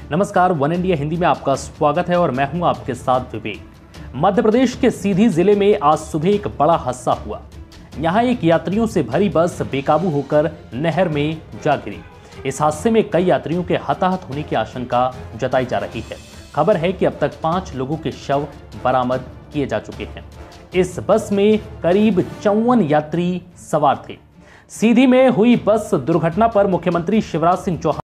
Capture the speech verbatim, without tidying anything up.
नमस्कार, one India Hindi में आपका स्वागत है और मैं हूं आपके साथ विवेक। मध्य प्रदेश के सीधी जिले में आज सुबह एक बड़ा हादसा हुआ। यहां एक यात्रियों से भरी बस बेकाबू होकर नहर में जा गिरी। इस हादसे में कई यात्रियों के हताहत होने की आशंका जताई जा रही है। खबर है कि अब तक पांच लोगों के शव बरामद किए जा चुके हैं। इस बस में करीब चौवन यात्री सवार थे। सीधी में हुई बस दुर्घटना पर मुख्यमंत्री शिवराज सिंह चौहान